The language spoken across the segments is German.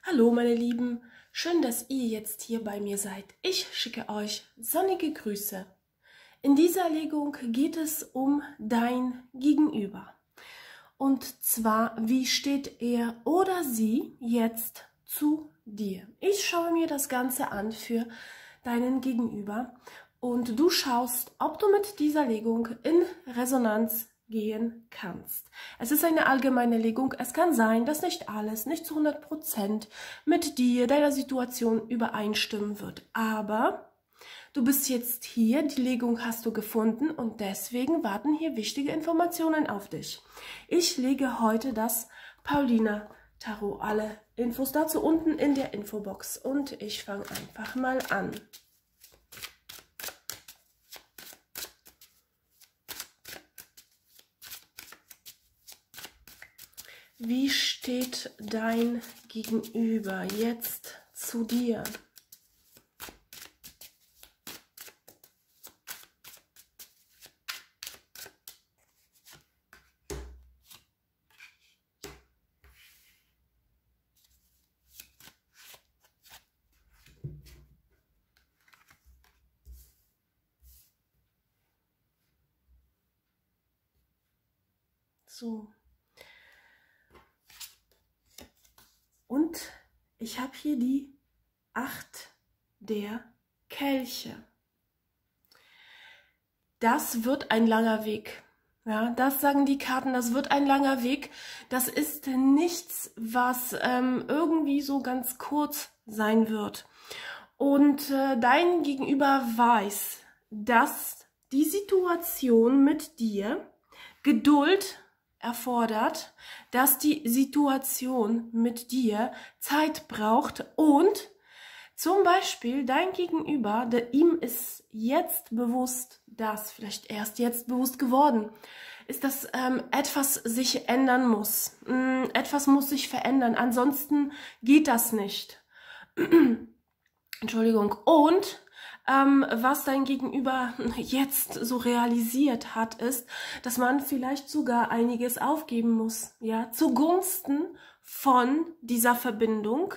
Hallo meine Lieben, schön, dass ihr jetzt hier bei mir seid. Ich schicke euch sonnige Grüße. In dieser Legung geht es um dein Gegenüber. Und zwar, wie steht er oder sie jetzt zu dir? Ich schaue mir das Ganze an für deinen Gegenüber und du schaust, ob du mit dieser Legung in Resonanz gehen kannst. Es ist eine allgemeine Legung. Es kann sein, dass nicht alles, nicht zu 100% mit dir, deiner Situation übereinstimmen wird. Aber du bist jetzt hier, die Legung hast du gefunden und deswegen warten hier wichtige Informationen auf dich. Ich lege heute das Pauliner Tarot. Alle Infos dazu unten in der Infobox und ich fange einfach mal an. Wie steht dein Gegenüber jetzt zu dir? So. Und ich habe hier die 8 der Kelche. Das wird ein langer Weg. Ja, das sagen die Karten, das wird ein langer Weg. Das ist nichts, was irgendwie so ganz kurz sein wird. Und dein Gegenüber weiß, dass die Situation mit dir Geduld erfordert, dass die Situation mit dir Zeit braucht und zum Beispiel dein Gegenüber, ihm ist jetzt bewusst, dass vielleicht erst jetzt bewusst geworden ist, dass etwas sich ändern muss. Etwas muss sich verändern, ansonsten geht das nicht. Entschuldigung. Und was dein Gegenüber jetzt so realisiert hat, ist, dass man vielleicht sogar einiges aufgeben muss, ja, zugunsten von dieser Verbindung,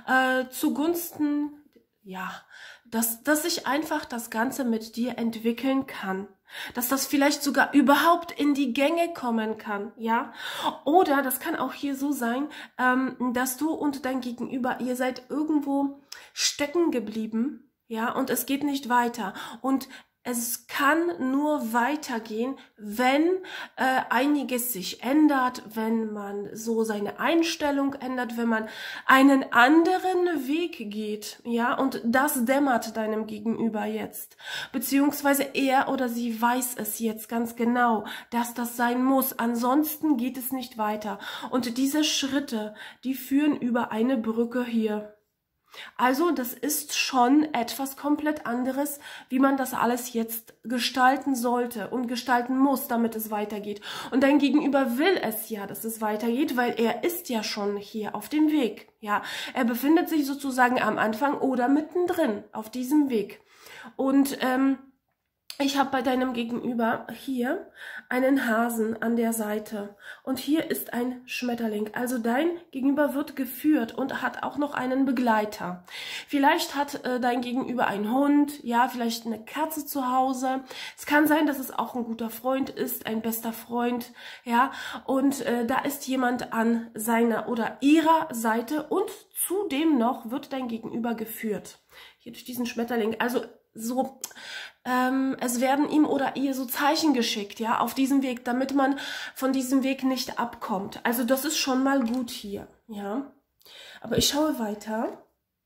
zugunsten, ja, dass sich einfach das Ganze mit dir entwickeln kann, dass das vielleicht sogar überhaupt in die Gänge kommen kann, ja, oder das kann auch hier so sein, dass du und dein Gegenüber, ihr seid irgendwo stecken geblieben, ja, und es geht nicht weiter. Und es kann nur weitergehen, wenn einiges sich ändert, wenn man so seine Einstellung ändert, wenn man einen anderen Weg geht, ja, und das dämmert deinem Gegenüber jetzt. Beziehungsweise er oder sie weiß es jetzt ganz genau, dass das sein muss. Ansonsten geht es nicht weiter. Und diese Schritte, die führen über eine Brücke hier. Also das ist schon etwas komplett anderes, wie man das alles jetzt gestalten sollte und gestalten muss, damit es weitergeht. Und dein Gegenüber will es ja, dass es weitergeht, weil er ist ja schon hier auf dem Weg. Ja, er befindet sich sozusagen am Anfang oder mittendrin auf diesem Weg. Und ich habe bei deinem Gegenüber hier einen Hasen an der Seite und hier ist ein Schmetterling. Also dein Gegenüber wird geführt und hat auch noch einen Begleiter. Vielleicht hat dein Gegenüber einen Hund, ja, vielleicht eine Katze zu Hause. Es kann sein, dass es auch ein guter Freund ist, ein bester Freund, ja. Und da ist jemand an seiner oder ihrer Seite und zudem noch wird dein Gegenüber geführt. Hier durch diesen Schmetterling. Also so, es werden ihm oder ihr so Zeichen geschickt, ja, auf diesem Weg, damit man von diesem Weg nicht abkommt. Also das ist schon mal gut hier, ja. Aber ich schaue weiter.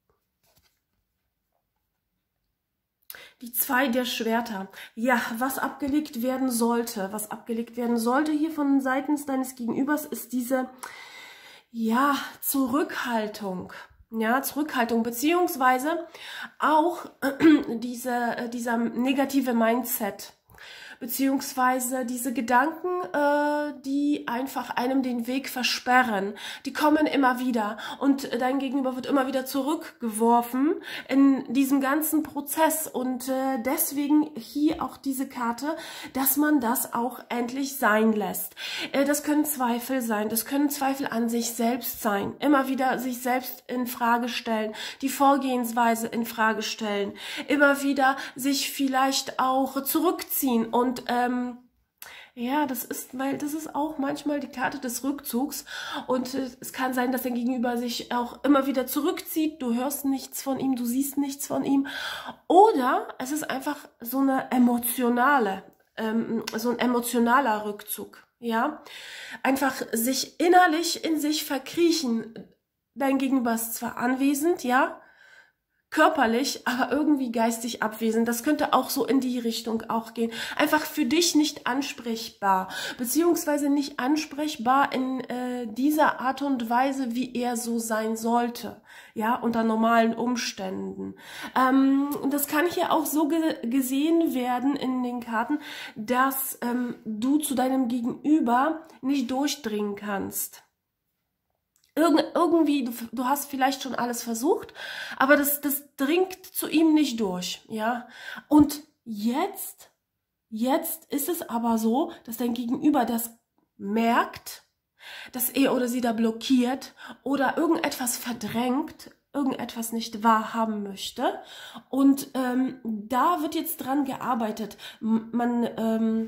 Die 2 der Schwerter. Ja, was abgelegt werden sollte, hier von seitens deines Gegenübers, ist diese, ja, Zurückhaltung. Ja, Zurückhaltung, beziehungsweise auch dieser negative Mindset. beziehungsweise diese Gedanken, die einfach einem den Weg versperren, die kommen immer wieder und dein Gegenüber wird immer wieder zurückgeworfen in diesem ganzen Prozess und deswegen hier auch diese Karte, dass man das auch endlich sein lässt. Das können Zweifel sein, das können Zweifel an sich selbst sein, immer wieder sich selbst in Frage stellen, die Vorgehensweise in Frage stellen, immer wieder sich vielleicht auch zurückziehen und ja, das ist auch manchmal die Karte des Rückzugs und es kann sein, dass dein Gegenüber sich auch immer wieder zurückzieht, du hörst nichts von ihm, du siehst nichts von ihm oder es ist einfach so eine so ein emotionaler Rückzug, ja, einfach sich innerlich in sich verkriechen, dein Gegenüber ist zwar anwesend, ja, körperlich, aber irgendwie geistig abwesend. Das könnte auch so in die Richtung auch gehen. Einfach für dich nicht ansprechbar, beziehungsweise nicht ansprechbar in dieser Art und Weise, wie er so sein sollte, ja, unter normalen Umständen. Das kann hier auch so gesehen werden in den Karten, dass du zu deinem Gegenüber nicht durchdringen kannst. Irgendwie, du hast vielleicht schon alles versucht, aber das dringt zu ihm nicht durch, ja. Und jetzt ist es aber so, dass dein Gegenüber das merkt, dass er oder sie da blockiert oder irgendetwas verdrängt, irgendetwas nicht wahrhaben möchte. Und da wird jetzt dran gearbeitet. Man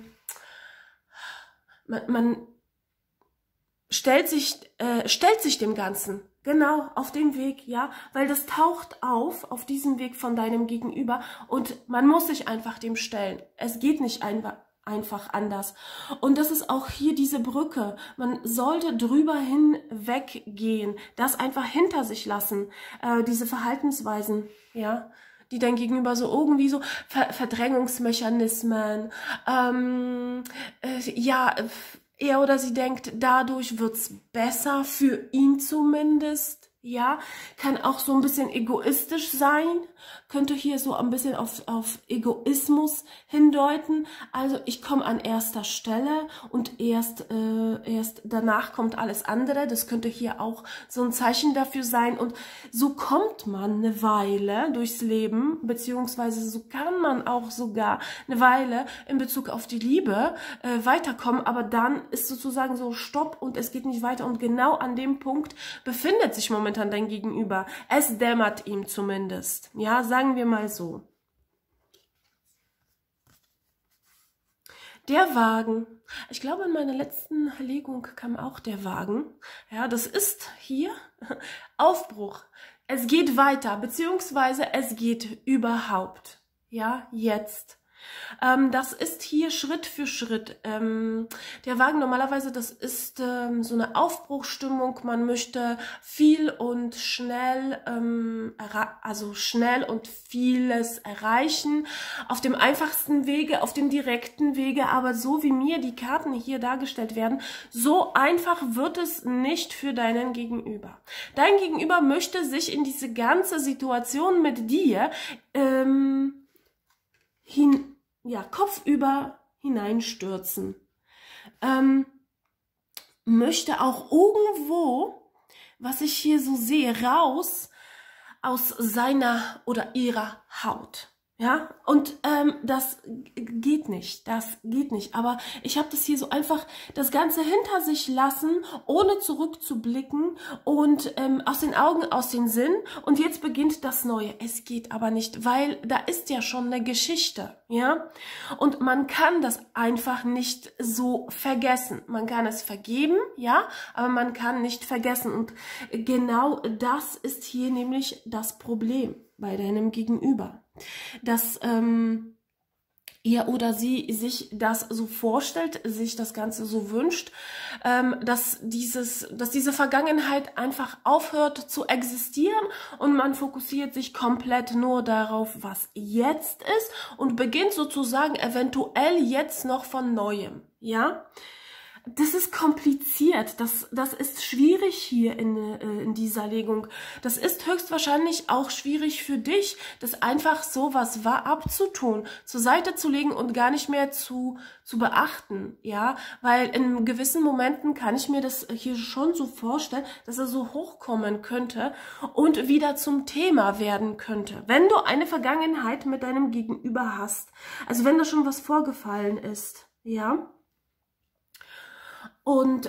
stellt sich dem Ganzen genau auf den Weg, ja, weil das taucht auf diesem Weg von deinem Gegenüber und man muss sich einfach dem stellen. Es geht nicht einfach anders. Und das ist auch hier diese Brücke. Man sollte drüber hinweggehen, das einfach hinter sich lassen, diese Verhaltensweisen, ja, die dein Gegenüber so irgendwie so Verdrängungsmechanismen, ja, er oder sie denkt, dadurch wird's besser, für ihn zumindest, ja, kann auch so ein bisschen egoistisch sein, könnte hier so ein bisschen auf Egoismus hindeuten, also ich komme an erster Stelle und erst danach kommt alles andere, das könnte hier auch so ein Zeichen dafür sein und so kommt man eine Weile durchs Leben, beziehungsweise so kann man auch sogar eine Weile in Bezug auf die Liebe weiterkommen, aber dann ist sozusagen so Stopp und es geht nicht weiter und genau an dem Punkt befindet sich momentan dein Gegenüber. Es dämmert ihm zumindest. Ja, sagen wir mal so. Der Wagen. Ich glaube, in meiner letzten Legung kam auch der Wagen. Ja, das ist hier Aufbruch. Es geht weiter, beziehungsweise es geht überhaupt. Ja, jetzt. Das ist hier Schritt für Schritt. Der Wagen normalerweise, das ist so eine Aufbruchsstimmung. Man möchte viel und schnell, also schnell und vieles erreichen. Auf dem einfachsten Wege, auf dem direkten Wege. Aber so wie mir die Karten hier dargestellt werden, so einfach wird es nicht für deinen Gegenüber. Dein Gegenüber möchte sich in diese ganze Situation mit dir kopfüber hineinstürzen. Möchte auch irgendwo, was ich hier so sehe, raus aus seiner oder ihrer Haut. Ja, und das geht nicht, aber ich habe das hier so einfach das Ganze hinter sich lassen, ohne zurückzublicken und aus den Augen, aus den Sinn und jetzt beginnt das Neue. Es geht aber nicht, weil da ist ja schon eine Geschichte, ja, und man kann das einfach nicht so vergessen. Man kann es vergeben, ja, aber man kann nicht vergessen und genau das ist hier nämlich das Problem bei deinem Gegenüber. Dass er oder sie sich das so vorstellt, sich das Ganze so wünscht, dass diese Vergangenheit einfach aufhört zu existieren und man fokussiert sich komplett nur darauf, was jetzt ist und beginnt sozusagen eventuell jetzt noch von Neuem, ja. Das ist kompliziert, das ist schwierig hier in dieser Legung. Das ist höchstwahrscheinlich auch schwierig für dich, das einfach so was war abzutun, zur Seite zu legen und gar nicht mehr zu beachten, ja, weil in gewissen Momenten kann ich mir das hier schon so vorstellen, dass er so hochkommen könnte und wieder zum Thema werden könnte. Wenn du eine Vergangenheit mit deinem Gegenüber hast, also wenn da schon was vorgefallen ist, ja. Und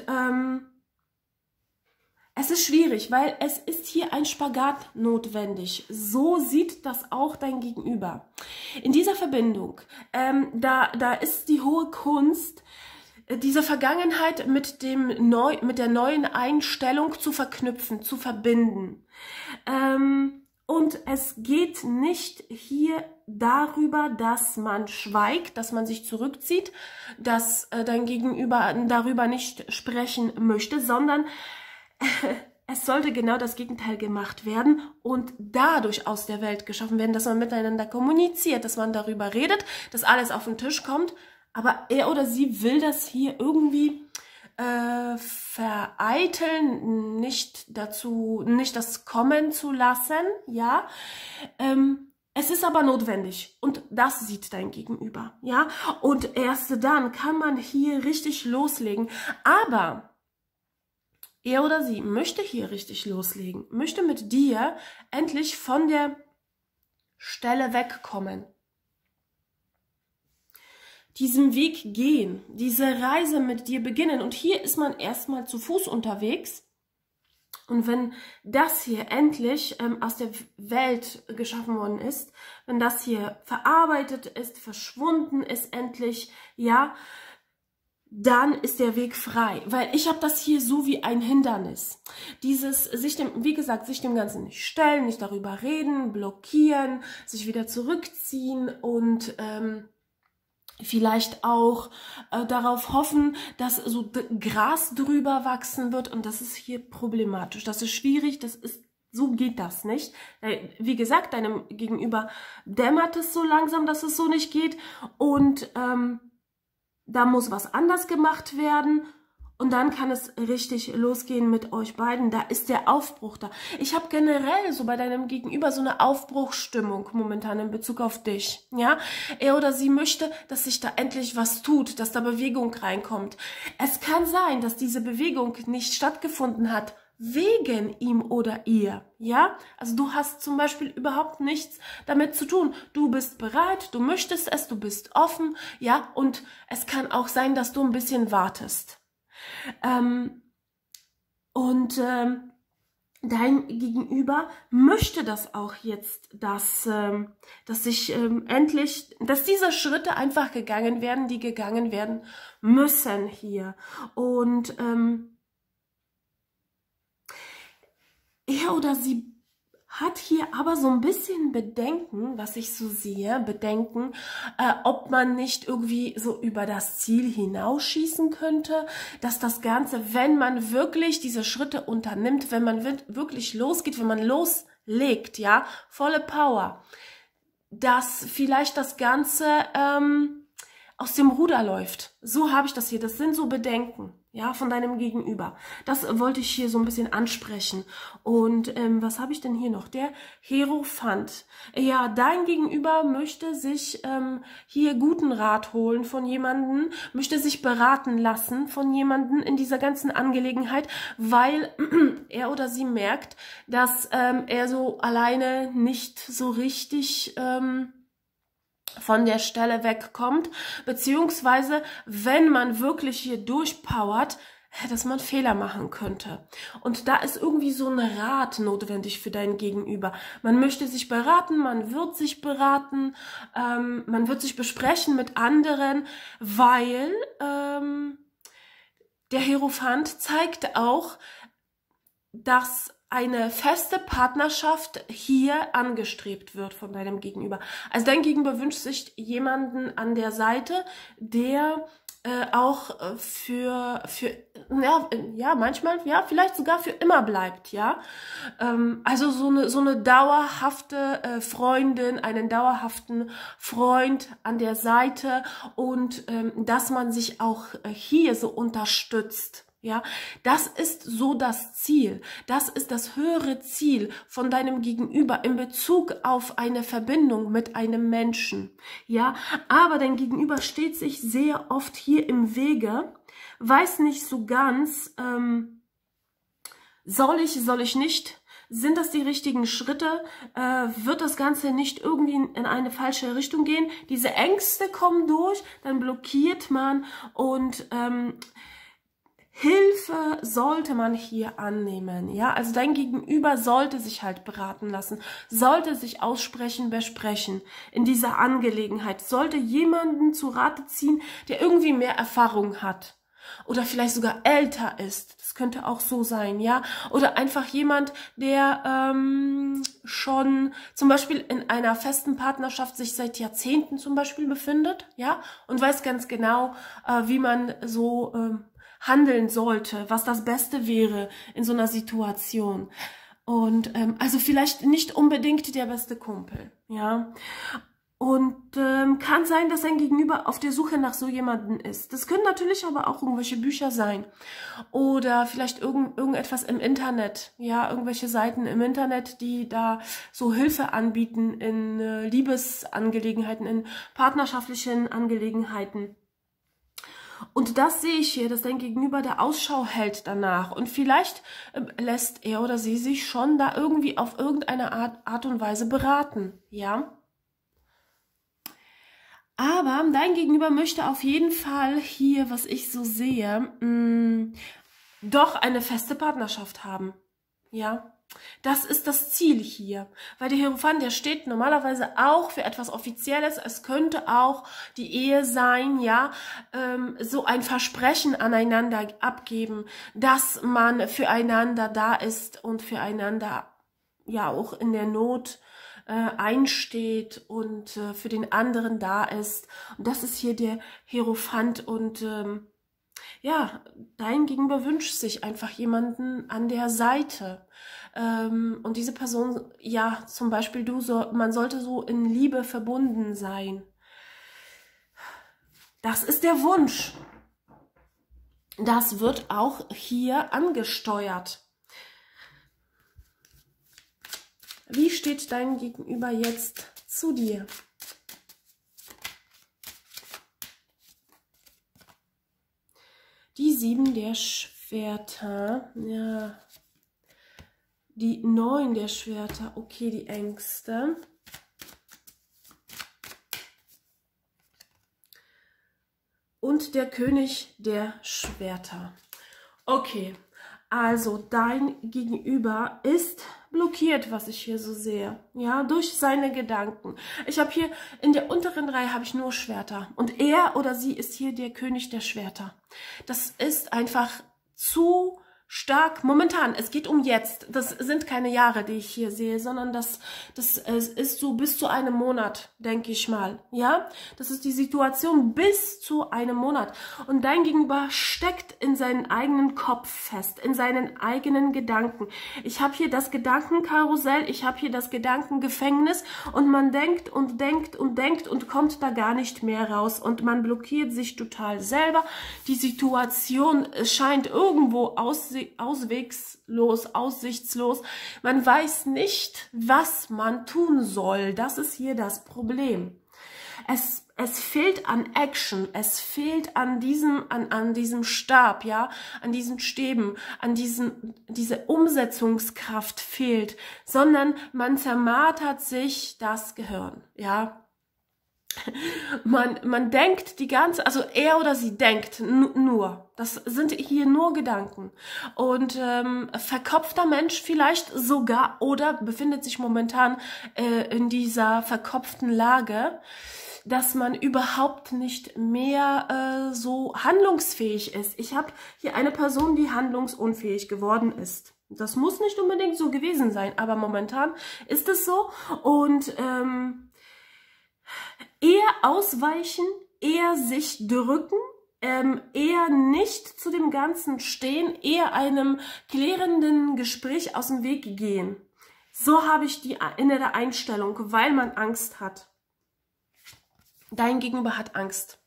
es ist schwierig, weil es ist hier ein Spagat notwendig. So sieht das auch dein Gegenüber. In dieser Verbindung, da ist die hohe Kunst, diese Vergangenheit mit der neuen Einstellung zu verknüpfen, zu verbinden. Und es geht nicht hier darüber, dass man schweigt, dass man sich zurückzieht, dass dein Gegenüber darüber nicht sprechen möchte, sondern es sollte genau das Gegenteil gemacht werden und dadurch aus der Welt geschaffen werden, dass man miteinander kommuniziert, dass man darüber redet, dass alles auf den Tisch kommt, aber er oder sie will das hier irgendwie vereiteln, nicht das kommen zu lassen, ja. Es ist aber notwendig und das sieht dein Gegenüber, ja. Und erst dann kann man hier richtig loslegen, aber er oder sie möchte hier richtig loslegen, möchte mit dir endlich von der Stelle wegkommen. Diesen Weg gehen, diese Reise mit dir beginnen. Und hier ist man erstmal zu Fuß unterwegs. Und wenn das hier endlich aus der Welt geschaffen worden ist, wenn das hier verarbeitet ist, verschwunden ist endlich, ja, dann ist der Weg frei. Weil ich habe das hier so wie ein Hindernis. Dieses, wie gesagt, sich dem Ganzen nicht stellen, nicht darüber reden, blockieren, sich wieder zurückziehen und vielleicht auch darauf hoffen, dass so Gras drüber wachsen wird und das ist hier problematisch. Das ist schwierig, so geht das nicht. Wie gesagt, deinem Gegenüber dämmert es so langsam, dass es so nicht geht und da muss was anders gemacht werden. Und dann kann es richtig losgehen mit euch beiden. Da ist der Aufbruch da. Ich habe generell so bei deinem Gegenüber so eine Aufbruchsstimmung momentan in Bezug auf dich. Ja, er oder sie möchte, dass sich da endlich was tut, dass da Bewegung reinkommt. Es kann sein, dass diese Bewegung nicht stattgefunden hat wegen ihm oder ihr. Ja, also du hast zum Beispiel überhaupt nichts damit zu tun. Du bist bereit, du möchtest es, du bist offen. Ja, und es kann auch sein, dass du ein bisschen wartest. Dein Gegenüber möchte das auch jetzt, dass diese Schritte einfach gegangen werden, die gegangen werden müssen hier. Und er oder sie hat hier aber so ein bisschen Bedenken, was ich so sehe, ob man nicht irgendwie so über das Ziel hinausschießen könnte, dass das Ganze, wenn man wirklich diese Schritte unternimmt, wenn man wirklich losgeht, wenn man loslegt, ja, volle Power, dass vielleicht das Ganze aus dem Ruder läuft. So habe ich das hier, das sind so Bedenken. Ja, von deinem Gegenüber. Das wollte ich hier so ein bisschen ansprechen. Und was habe ich denn hier noch? Der Hierophant. Ja, dein Gegenüber möchte sich hier guten Rat holen von jemandem, möchte sich beraten lassen von jemandem in dieser ganzen Angelegenheit, weil er oder sie merkt, dass er so alleine nicht so richtig von der Stelle wegkommt, beziehungsweise wenn man wirklich hier durchpowert, dass man Fehler machen könnte. Und da ist irgendwie so ein Rat notwendig für dein Gegenüber. Man möchte sich beraten, man wird sich beraten, man wird sich besprechen mit anderen, weil der Hierophant zeigt auch, dass eine feste Partnerschaft hier angestrebt wird von deinem Gegenüber. Also dein Gegenüber wünscht sich jemanden an der Seite, der ja, manchmal, ja, vielleicht sogar für immer bleibt, ja. Also so eine dauerhafte Freundin, einen dauerhaften Freund an der Seite und dass man sich auch hier so unterstützt. Ja, das ist so das Ziel. Das ist das höhere Ziel von deinem Gegenüber in Bezug auf eine Verbindung mit einem Menschen. Ja, aber dein Gegenüber steht sich sehr oft hier im Wege, weiß nicht so ganz, soll ich nicht? Sind das die richtigen Schritte? Wird das Ganze nicht irgendwie in eine falsche Richtung gehen? Diese Ängste kommen durch, dann blockiert man und Hilfe sollte man hier annehmen, ja, also dein Gegenüber sollte sich halt beraten lassen, sollte sich aussprechen, besprechen in dieser Angelegenheit, sollte jemanden zu Rate ziehen, der irgendwie mehr Erfahrung hat oder vielleicht sogar älter ist, das könnte auch so sein, ja, oder einfach jemand, der schon zum Beispiel in einer festen Partnerschaft sich seit Jahrzehnten zum Beispiel befindet, ja, und weiß ganz genau, wie man so handeln sollte, was das Beste wäre in so einer Situation. Und also vielleicht nicht unbedingt der beste Kumpel, ja. Und kann sein, dass ein Gegenüber auf der Suche nach so jemanden ist. Das können natürlich aber auch irgendwelche Bücher sein oder vielleicht irgendetwas im Internet, ja, irgendwelche Seiten im Internet, die da so Hilfe anbieten in Liebesangelegenheiten, in partnerschaftlichen Angelegenheiten. Und das sehe ich hier, dass dein Gegenüber da Ausschau hält danach. Und vielleicht lässt er oder sie sich schon da irgendwie auf irgendeine Art und Weise beraten, ja. Aber dein Gegenüber möchte auf jeden Fall hier, was ich so sehe, doch eine feste Partnerschaft haben, ja. Das ist das Ziel hier, weil der Hierophant, der steht normalerweise auch für etwas Offizielles. Es könnte auch die Ehe sein, ja, so ein Versprechen aneinander abgeben, dass man füreinander da ist und füreinander ja auch in der Not einsteht und für den anderen da ist. Und das ist hier der Hierophant und ja, dein Gegenüber wünscht sich einfach jemanden an der Seite. Und diese Person, ja, zum Beispiel man sollte so in Liebe verbunden sein. Das ist der Wunsch. Das wird auch hier angesteuert. Wie steht dein Gegenüber jetzt zu dir? Die 7 der Schwerter, ja, die 9 der Schwerter, okay, die Ängste. Und der König der Schwerter. Okay, also dein Gegenüber ist blockiert, was ich hier so sehe, ja, durch seine Gedanken. Ich habe hier in der unteren Reihe habe ich nur Schwerter und er oder sie ist hier der König der Schwerter. Das ist einfach zu stark momentan. Es geht um jetzt. Das sind keine Jahre, die ich hier sehe, sondern das ist so bis zu einem Monat, denke ich mal. Ja, das ist die Situation bis zu einem Monat. Und dein Gegenüber steckt in seinen eigenen Kopf fest, in seinen eigenen Gedanken. Ich habe hier das Gedankenkarussell, ich habe hier das Gedankengefängnis und man denkt und denkt und denkt und kommt da gar nicht mehr raus und man blockiert sich total selber. Die Situation scheint irgendwo auswegslos, aussichtslos. Man weiß nicht, was man tun soll. Das ist hier das Problem. Es fehlt an Action, es fehlt an diesem Stab, ja, an diesen Stäben, diese Umsetzungskraft fehlt, sondern man zermartert sich das Gehirn, ja. Man denkt die ganze, also er oder sie denkt nur. Das sind hier nur Gedanken. Und verkopfter Mensch vielleicht sogar oder befindet sich momentan in dieser verkopften Lage, dass man überhaupt nicht mehr so handlungsfähig ist. Ich habe hier eine Person, die handlungsunfähig geworden ist. Das muss nicht unbedingt so gewesen sein, aber momentan ist es so. Und eher ausweichen, eher sich drücken, eher nicht zu dem Ganzen stehen, eher einem klärenden Gespräch aus dem Weg gehen. So habe ich die innere Einstellung, weil man Angst hat. Dein Gegenüber hat Angst.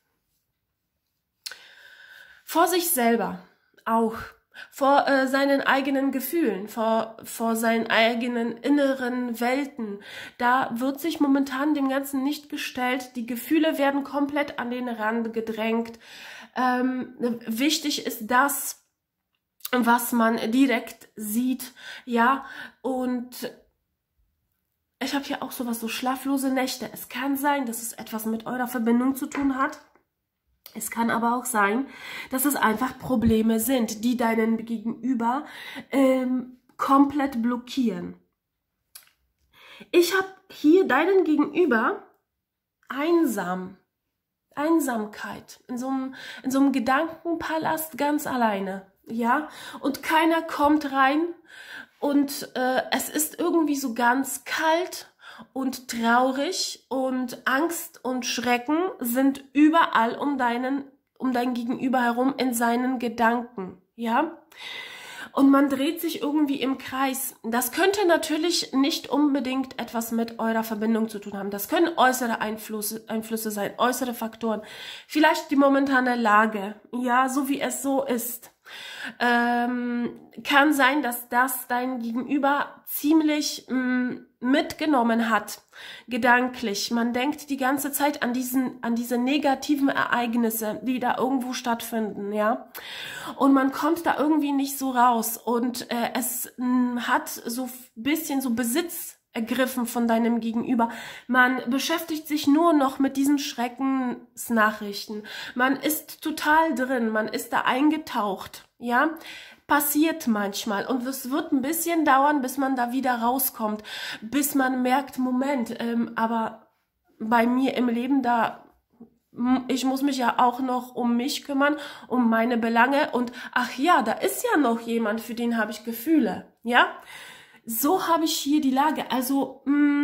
Vor sich selber auch. Vor seinen eigenen Gefühlen, vor seinen eigenen inneren Welten. Da wird sich momentan dem Ganzen nicht gestellt. Die Gefühle werden komplett an den Rand gedrängt. Wichtig ist das, was man direkt sieht, ja, und ich habe hier auch sowas, so schlaflose Nächte. Es kann sein, dass es etwas mit eurer Verbindung zu tun hat. Es kann aber auch sein, dass es einfach Probleme sind, die deinen Gegenüber komplett blockieren. Ich habe hier deinen Gegenüber Einsamkeit, in so einem Gedankenpalast ganz alleine, ja, und keiner kommt rein und es ist irgendwie so ganz kalt und traurig und Angst und Schrecken sind überall um dein Gegenüber herum in seinen Gedanken, ja. Und man dreht sich irgendwie im Kreis. Das könnte natürlich nicht unbedingt etwas mit eurer Verbindung zu tun haben. Das können äußere Einflüsse sein, äußere Faktoren. Vielleicht die momentane Lage, ja, so wie es so ist. Kann sein, dass das dein Gegenüber ziemlich mitgenommen hat, gedanklich. Man denkt die ganze Zeit an diese negativen Ereignisse, die da irgendwo stattfinden, ja. Und man kommt da irgendwie nicht so raus. Und es hat so ein bisschen so Besitz ergriffen von deinem Gegenüber. Man beschäftigt sich nur noch mit diesen Schreckensnachrichten. Man ist total drin, man ist da eingetaucht, ja. Passiert manchmal und es wird ein bisschen dauern, bis man da wieder rauskommt, bis man merkt, Moment, aber bei mir im Leben ich muss mich ja auch noch um mich kümmern, um meine Belange und ach ja, da ist ja noch jemand, für den habe ich Gefühle, ja. So habe ich hier die Lage. Also,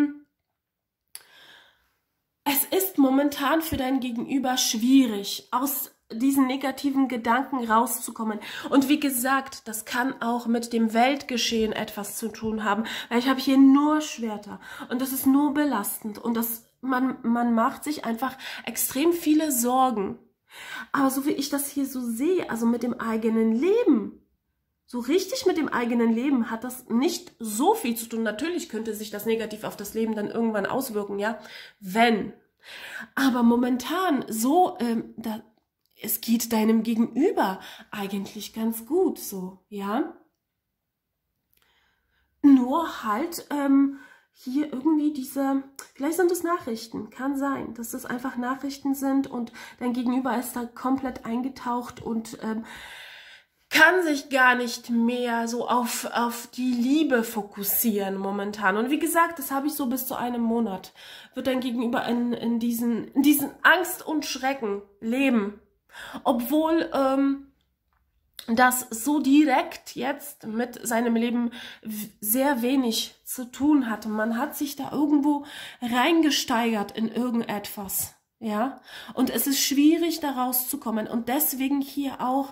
es ist momentan für dein Gegenüber schwierig, aus diesen negativen Gedanken rauszukommen. Und wie gesagt, das kann auch mit dem Weltgeschehen etwas zu tun haben, weil ich habe hier nur Schwerter und das ist nur belastend und man macht sich einfach extrem viele Sorgen. Aber so wie ich das hier so sehe, also mit dem eigenen Leben, so richtig mit dem eigenen Leben hat das nicht so viel zu tun. Natürlich könnte sich das negativ auf das Leben dann irgendwann auswirken, ja, wenn. Aber momentan so, es geht deinem Gegenüber eigentlich ganz gut so, ja. Nur halt hier irgendwie vielleicht sind es Nachrichten, kann sein, dass das einfach Nachrichten sind und dein Gegenüber ist da komplett eingetaucht und kann sich gar nicht mehr so auf die Liebe fokussieren momentan. Und wie gesagt, das habe ich so bis zu einem Monat. Wird dein Gegenüber in diesen Angst und Schrecken leben. Obwohl das so direkt jetzt mit seinem Leben sehr wenig zu tun hat. Man hat sich da irgendwo reingesteigert in irgendetwas. Ja, und es ist schwierig, da rauszukommen. Und deswegen hier auch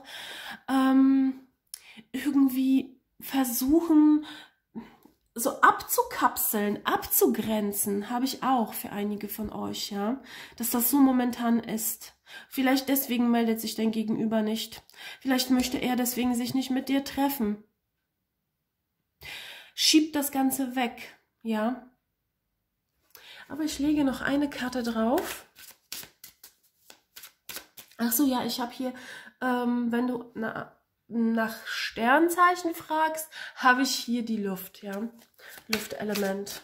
irgendwie versuchen, so abzukapseln, abzugrenzen, habe ich auch für einige von euch, ja, dass das so momentan ist. Vielleicht deswegen meldet sich dein Gegenüber nicht. Vielleicht möchte er deswegen sich nicht mit dir treffen. Schieb das Ganze weg, ja. Aber ich lege noch eine Karte drauf. Ach so, ja, ich habe hier, wenn du nach Sternzeichen fragst, habe ich hier die Luft, ja, Luftelement.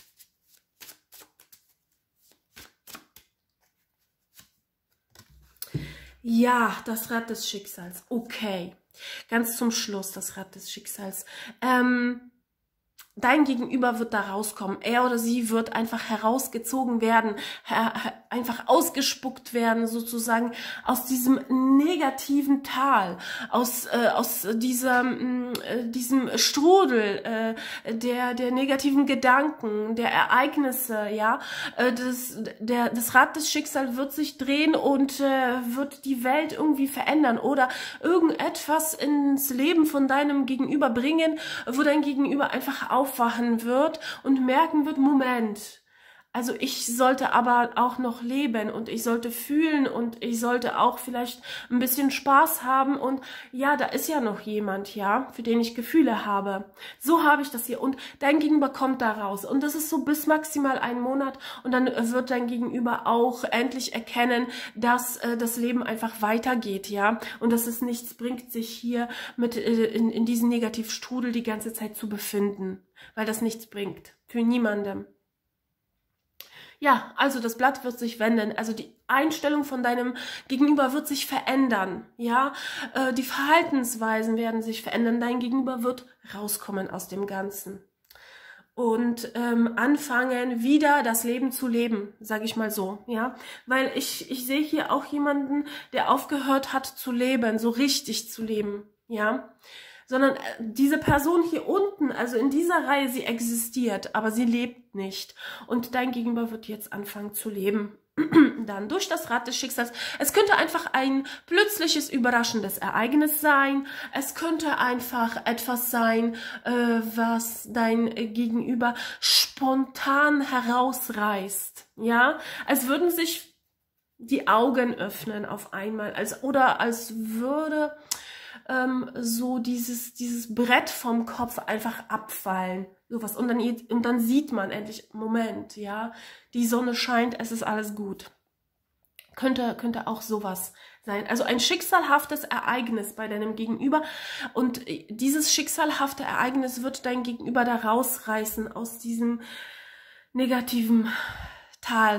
Ja, das Rad des Schicksals, okay, ganz zum Schluss das Rad des Schicksals. dein Gegenüber wird da rauskommen. Er oder sie wird einfach herausgezogen werden, einfach ausgespuckt werden, sozusagen aus diesem negativen Tal, aus diesem Strudel der negativen Gedanken, der Ereignisse, ja. Das Rad des Schicksals wird sich drehen und wird die Welt irgendwie verändern oder irgendetwas ins Leben von deinem Gegenüber bringen, wo dein Gegenüber einfach aufwachen wird und merken wird, Moment, also ich sollte aber auch noch leben und ich sollte fühlen und ich sollte auch vielleicht ein bisschen Spaß haben und ja, da ist ja noch jemand, ja, für den ich Gefühle habe. So habe ich das hier und dein Gegenüber kommt da raus und das ist so bis maximal 1 Monat und dann wird dein Gegenüber auch endlich erkennen, dass das Leben einfach weitergeht, ja, und dass es nichts bringt, sich hier mit in diesem Negativstrudel die ganze Zeit zu befinden, weil das nichts bringt, für niemandem. Ja, also das Blatt wird sich wenden, also die Einstellung von deinem Gegenüber wird sich verändern, ja, die Verhaltensweisen werden sich verändern, dein Gegenüber wird rauskommen aus dem Ganzen und anfangen, wieder das Leben zu leben, sage ich mal so, ja, weil ich sehe hier auch jemanden, der aufgehört hat zu leben, so richtig zu leben, ja, sondern diese Person hier unten, also in dieser Reihe, sie existiert, aber sie lebt nicht. Und dein Gegenüber wird jetzt anfangen zu leben. Dann durch das Rad des Schicksals. Es könnte einfach ein plötzliches, überraschendes Ereignis sein. Es könnte einfach etwas sein, was dein Gegenüber spontan herausreißt. Ja, als würden sich die Augen öffnen auf einmal, als würde so dieses Brett vom Kopf einfach abfallen, sowas. Und dann sieht man endlich, Moment, ja, die Sonne scheint, es ist alles gut. Könnte auch sowas sein. Also ein schicksalhaftes Ereignis bei deinem Gegenüber und dieses schicksalhafte Ereignis wird dein Gegenüber da rausreißen aus diesem negativen Tal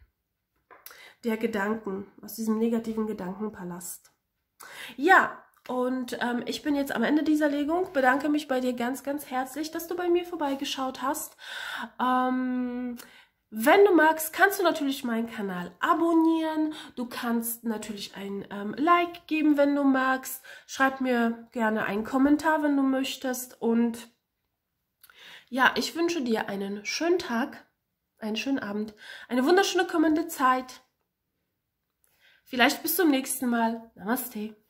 der Gedanken, aus diesem negativen Gedankenpalast. Ja, und ich bin jetzt am Ende dieser Legung, bedanke mich bei dir ganz, ganz herzlich, dass du bei mir vorbeigeschaut hast. Wenn du magst, kannst du natürlich meinen Kanal abonnieren. Du kannst natürlich ein Like geben, wenn du magst. Schreib mir gerne einen Kommentar, wenn du möchtest. Und ja, ich wünsche dir einen schönen Tag, einen schönen Abend, eine wunderschöne kommende Zeit. Vielleicht bis zum nächsten Mal. Namaste.